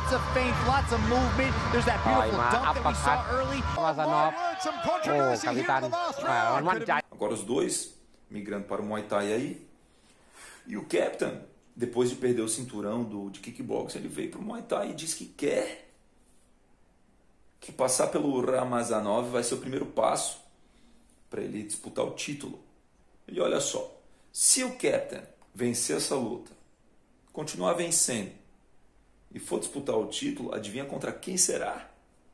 Lots of feints, lots of movement. There's that beautiful dunk that we saw early. Agora os dois migrando para o Muay Thai aí. E o Captain, depois de perder o cinturão de kickboxing, ele veio para o Muay Thai e diz que quer que passar pelo Ramazanov vai ser o primeiro passo para ele disputar o título. E olha só, se o Captain vencer essa luta, continuar vencendo e for disputar o título, adivinha contra quem será?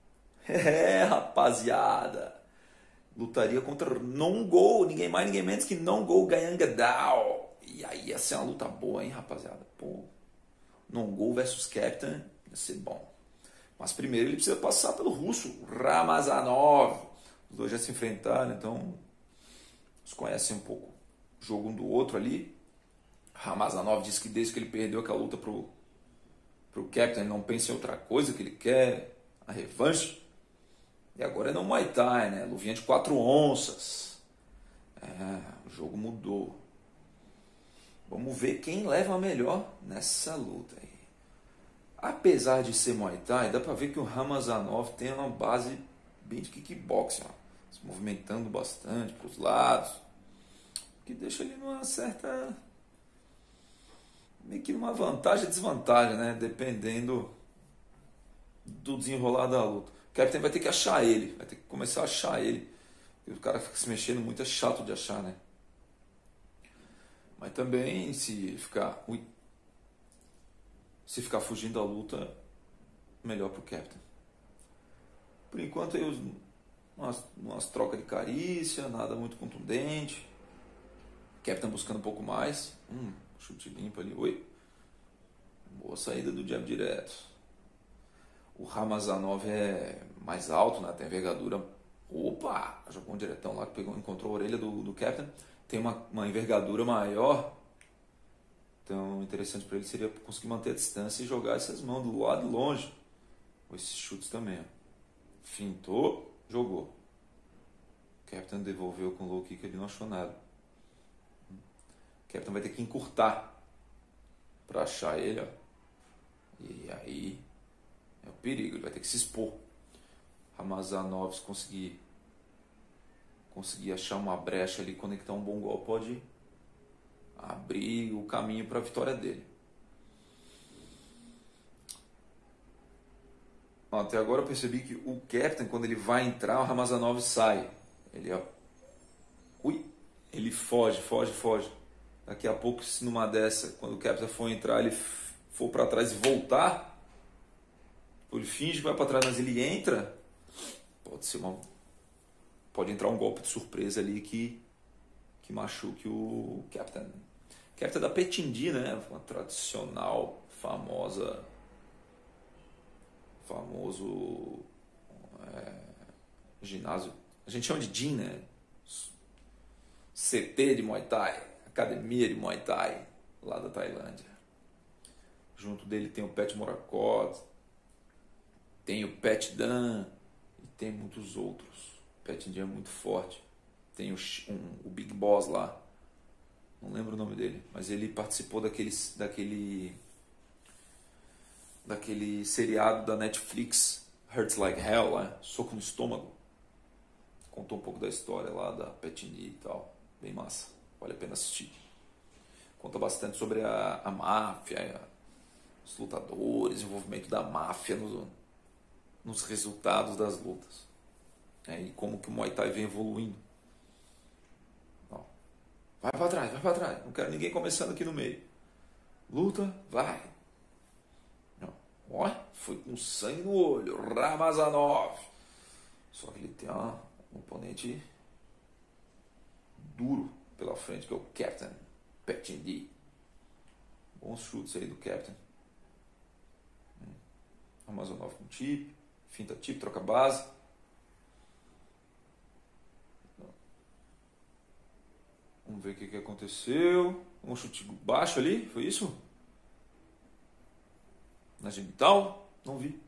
Rapaziada, lutaria contra Nongo, ninguém mais, ninguém menos que Nongo Gayangadao. E aí ia ser uma luta boa, hein, rapaziada? Pô, Nongo versus Captain ia ser bom. Mas primeiro ele precisa passar pelo russo, Ramazanov. Os dois já se enfrentaram, então eles conhecem um pouco o jogo um do outro ali. Ramazanov disse que desde que ele perdeu aquela luta pro Captain, ele não pensa em outra coisa, que ele quer a revanche. E agora é no Muay Thai, né? Luvinha de 4 onças. O jogo mudou. Vamos ver quem leva a melhor nessa luta aí. Apesar de ser Muay Thai, dá pra ver que o Ramazanov tem uma base bem de kickboxing, ó, se movimentando bastante para os lados, que deixa ele numa certa, meio que numa vantagem e desvantagem, né? Dependendo do desenrolar da luta. O Captain vai ter que achar ele, vai ter que começar a achar ele. E o cara fica se mexendo muito, é chato de achar, né? Mas também se ficar fugindo da luta, melhor pro Captain. Por enquanto aí umas trocas de carícia, nada muito contundente. Captain buscando um pouco mais. Chute limpo ali. Oi. Boa saída do jab direto. O Ramazanov é mais alto, né? Tem envergadura. Opa! Jogou um diretão lá que encontrou a orelha do Captain. Tem uma envergadura maior. Então, interessante para ele seria conseguir manter a distância e jogar essas mãos do lado de longe. Ou esses chutes também. Ó. Fintou, jogou. Captain devolveu com low kick, ele não achou nada. Captain vai ter que encurtar para achar ele. Ó. E aí é o perigo, ele vai ter que se expor. Ramazanov, se conseguir achar uma brecha ali, conectar um bom golpe, pode abrir o caminho para a vitória dele. Até agora eu percebi que o Captain, quando ele vai entrar, o Ramazanov sai. Ele foge. Daqui a pouco, se numa dessa, quando o Captain for entrar, ele for para trás e voltar, ele finge que vai para trás, mas ele entra, pode entrar um golpe de surpresa ali que machuque o Captain. Captain da Petindi, né? Uma tradicional, famoso ginásio. A gente chama de gym, né? CT de Muay Thai, academia de Muay Thai, lá da Tailândia. Junto dele tem o Pat Morakot, tem o Pat Dan e tem muitos outros. O Pat Dan é muito forte. Tem o Big Boss lá, não lembro o nome dele, mas ele participou daquele seriado da Netflix, Hurts Like Hell, lá, Soco no Estômago. Contou um pouco da história lá da Petini e tal, bem massa, vale a pena assistir. Conta bastante sobre a máfia, os lutadores, o envolvimento da máfia nos resultados das lutas, e como que o Muay Thai vem evoluindo. Vai pra trás, não quero ninguém começando aqui no meio. Luta, vai. Ó, foi com sangue no olho, Ramazanov. Só que ele tem um oponente duro pela frente, que é o Captain Petindi. Bons chutes aí do Captain. Ramazanov com tip, finta tip, troca base. Vamos ver o que aconteceu. Um chute baixo ali, foi isso? Na genital? Não vi.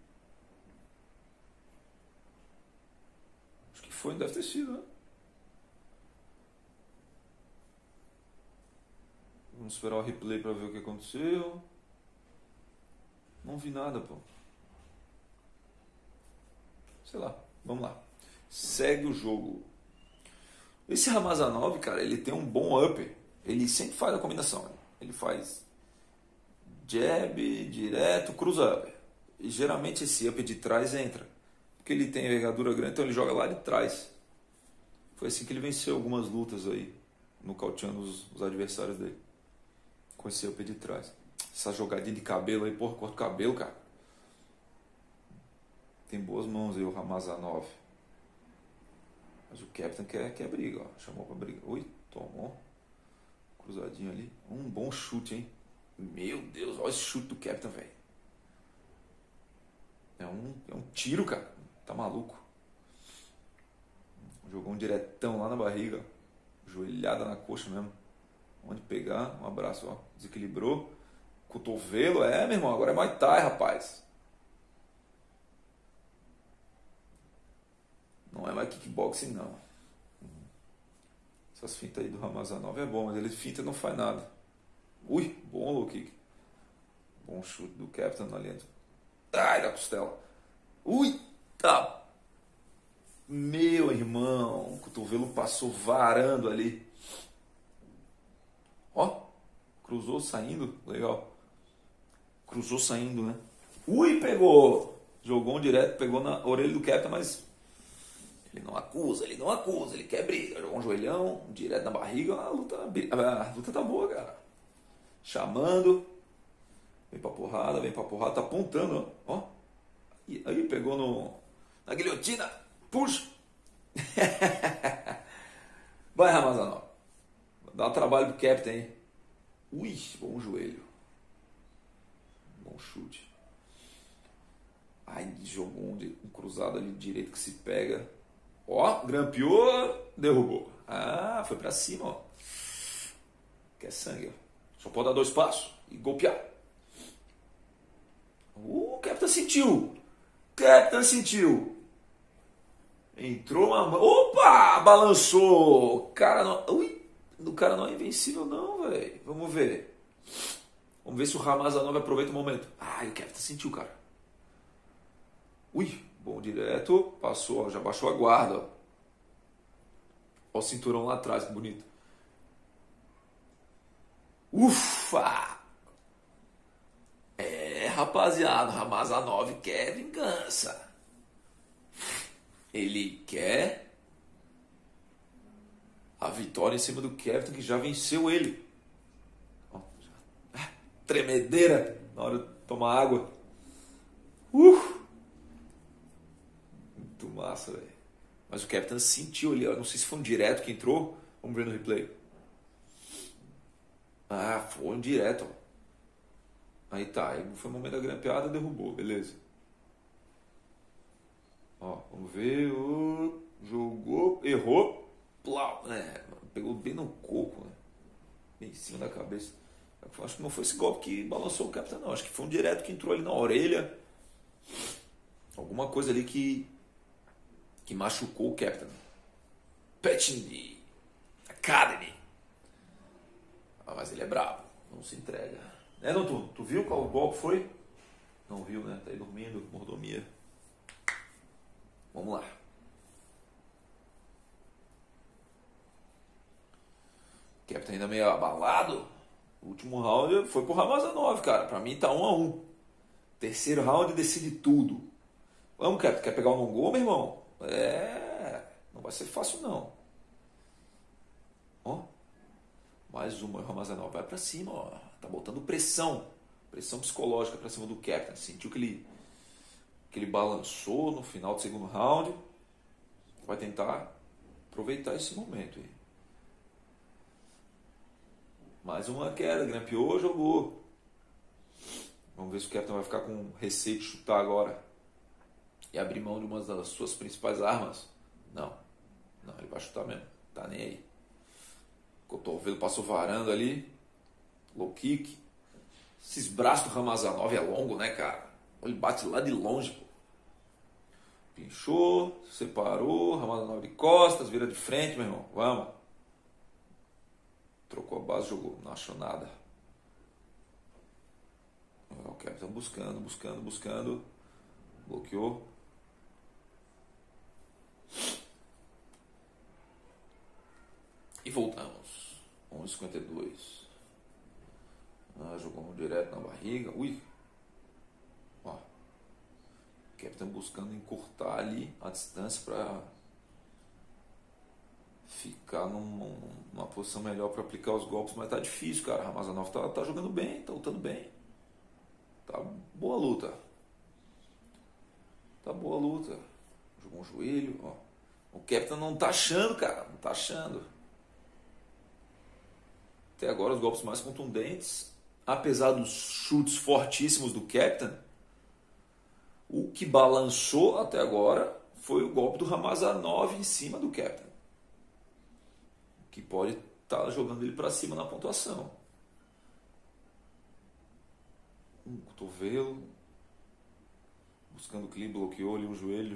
Acho que foi, deve ter sido, né? Vamos esperar o replay para ver o que aconteceu. Não vi nada, pô. sei lá, vamos lá. Segue o jogo. Esse Ramazanov, cara, ele tem um bom upper. Ele sempre faz a combinação. Ele faz jab, direto, cruza upper. E geralmente esse upper de trás entra. Porque ele tem envergadura grande, então ele joga lá de trás. Foi assim que ele venceu algumas lutas aí, nocauteando os adversários dele. Com esse upper de trás. Essa jogadinha de cabelo aí, porra, corta o cabelo, cara. Tem boas mãos aí o Ramazanov. Mas o Captain quer briga, ó. Chamou pra briga. Ui, tomou. Cruzadinho ali. Um bom chute, hein? Meu Deus, olha esse chute do Captain, velho. É um tiro, cara. Tá maluco. Jogou um diretão lá na barriga. Joelhada na coxa mesmo. Onde pegar, um abraço, ó. Desequilibrou. Cotovelo, meu irmão. Agora é Muay Thai, rapaz. Não é mais kickboxing, não. Essas fintas aí do Ramazanov é bom, mas ele finta e não faz nada. Ui, bom low kick. Bom chute do Captain ali dentro. Ai, da costela. Ui, tá. Meu irmão, o cotovelo passou varando ali. Ó, cruzou saindo, legal. Cruzou saindo, né? Ui, pegou. Jogou um direto, pegou na orelha do Captain, mas ele não acusa, ele quer briga. Jogou um joelhão, um direto na barriga, a luta tá boa, cara. Chamando, vem pra porrada, tá apontando, ó. E aí pegou na guilhotina, puxa. Vai, Ramazanov. Dá um trabalho pro Captain, hein? Ui, bom joelho. Bom chute. Ai, jogou um cruzado ali direito que se pega. Ó, grampeou, derrubou. Ah, foi pra cima, ó. Quer sangue, ó. Só pode dar 2 passos e golpear. O Captain sentiu. Entrou uma mão. Opa! Balançou. O cara não é invencível, não, velho. Vamos ver. Vamos ver se o Ramazanov aproveita o momento. Ai, o Captain sentiu, cara. Ui, bom direto. Passou, ó, já baixou a guarda. Ó. Ó o cinturão lá atrás, que bonito. Ufa! Rapaziada, o Ramazanov quer vingança. Ele quer a vitória em cima do Captain, que já venceu ele. Ó, tremedeira na hora de tomar água. Muito massa, velho. Mas o Captain sentiu ali, ó. Não sei se foi um direto que entrou. Vamos ver no replay. Ah, foi um direto, ó. Aí tá, aí foi o momento da grampeada, derrubou, beleza. Ó, vamos ver, jogou, errou, plau, pegou bem no coco, né? Bem em cima da cabeça. Acho que não foi esse golpe que balançou o Captain, não. Acho que foi um direto que entrou ali na orelha. Alguma coisa ali que machucou o Captain. Petchney Academy. Ah, mas ele é brabo, não se entrega. Não, tu viu qual golpe foi? Não viu, né? Tá aí dormindo, mordomia. Vamos lá. O Captain ainda meio abalado. O último round foi pro Ramazanov, cara. Pra mim tá 1-1. Terceiro round decide tudo. Vamos, Captain. Quer pegar o no-gol, meu irmão? Não vai ser fácil, não. Ó. Mais uma, o Ramazanov vai pra cima, ó. Tá botando pressão psicológica pra cima do Captain. Sentiu que ele balançou no final do segundo round. Vai tentar aproveitar esse momento aí. Mais uma queda, grampeou, jogou. Vamos ver se o Captain vai ficar com receio de chutar agora e abrir mão de uma das suas principais armas. Não, ele vai chutar mesmo. Tá nem aí. Cotovelo passou varando ali. Low kick. Esses braços do Ramazanov é longo, né, cara? Ele bate lá de longe, pô. Pinchou, separou, Ramazanov de costas, vira de frente, meu irmão. Vamos. Trocou a base, jogou. Não achou nada. O Captain buscando. Bloqueou. E voltamos. 11h52. Jogamos direto na barriga. Ui. Ó. Captain buscando encurtar ali a distância para ficar numa posição melhor para aplicar os golpes, mas tá difícil, cara. Ramazanov tá jogando bem, tá lutando bem. Tá boa luta. Tá boa luta. Jogou um joelho, ó. O Captain não tá achando, cara. Não tá achando. Até agora os golpes mais contundentes, apesar dos chutes fortíssimos do Captain, o que balançou até agora foi o golpe do Ramazanov em cima do Captain, que pode estar jogando ele para cima na pontuação. Cotovelo, buscando o equilíbrio, bloqueou ali um joelho.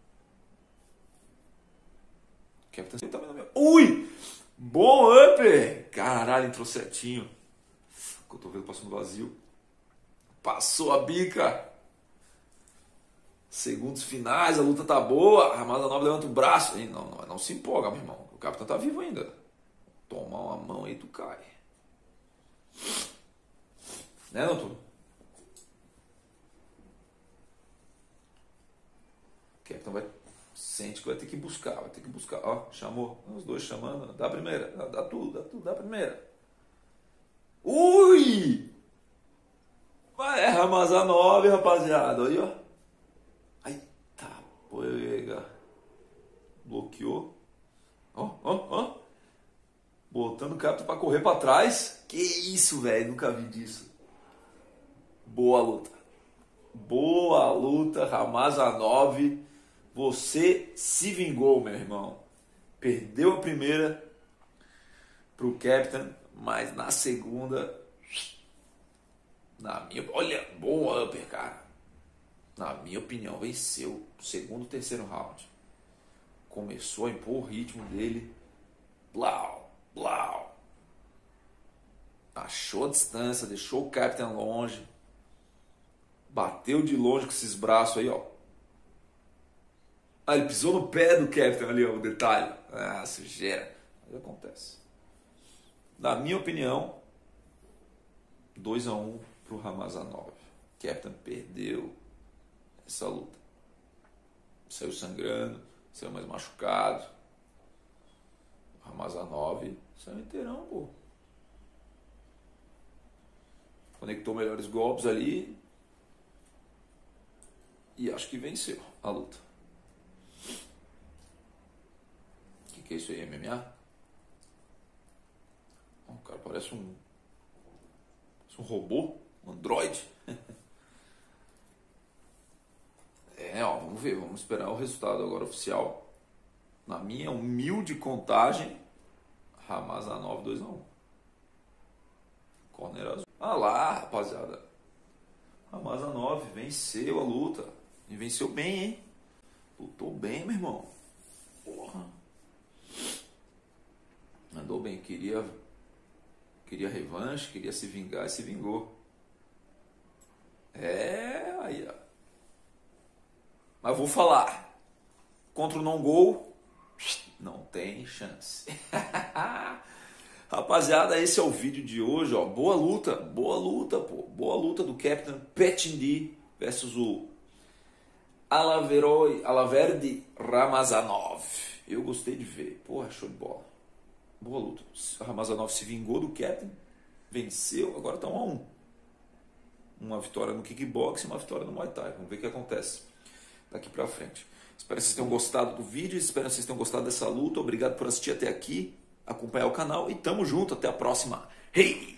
Captain também no meu. Ui! Bom upper! Caralho, entrou certinho. Cotovelo passou no vazio. Passou a bica. Segundos finais, a luta tá boa. Ramazanov levanta o braço. Não se empolga, meu irmão. O Capitão tá vivo ainda. Tomar uma mão aí, tu cai. Né, doutor? O Capitão sente que vai ter que buscar. Ó, chamou. Os dois chamando. Dá a primeira. Dá tudo, dá a primeira. Ui! É Ramazanov, rapaziada. Aí, ó. Aí, tá. Pega. Bloqueou. Ó. Botando o Capitão pra correr pra trás. Que isso, velho. Nunca vi disso. Boa luta, Ramazanov. Você se vingou, meu irmão. Perdeu a primeira pro Captain, mas na segunda, olha, boa upper, cara. Na minha opinião, venceu o segundo, terceiro round. Começou a impor o ritmo dele. Blau. Achou a distância, deixou o Captain longe. Bateu de longe com esses braços aí, ó. Ele pisou no pé do Captain ali, ó, o detalhe. Sujeira. Mas acontece. Na minha opinião, 2-1 pro Ramazanov. Captain perdeu essa luta. Saiu sangrando, saiu mais machucado. Ramazanov saiu inteirão, pô. Conectou melhores golpes ali. E acho que venceu a luta. O que é isso aí, MMA? O cara parece um robô, um androide. Vamos ver, vamos esperar o resultado agora oficial. Na minha humilde contagem, Ramazanov 2-1. Corner azul. Lá, rapaziada. Ramazanov venceu a luta. E venceu bem, hein? Lutou bem, meu irmão. Porra. Andou bem. Queria revanche, queria se vingar e se vingou. Aí, ó. Mas vou falar. Contra o non-gol, não tem chance. Rapaziada, esse é o vídeo de hoje, ó. Boa luta, pô. Boa luta do Captain Petchyindee versus o Alaverdi Ramazanov. Eu gostei de ver. Porra, show de bola. Boa luta. O Ramazanov se vingou do Captain, venceu, agora tá 1-1. Uma vitória no kickbox e uma vitória no Muay Thai. Vamos ver o que acontece daqui pra frente. Espero que vocês tenham gostado do vídeo, espero que vocês tenham gostado dessa luta. Obrigado por assistir até aqui, acompanhar o canal e tamo junto. Até a próxima. Hey!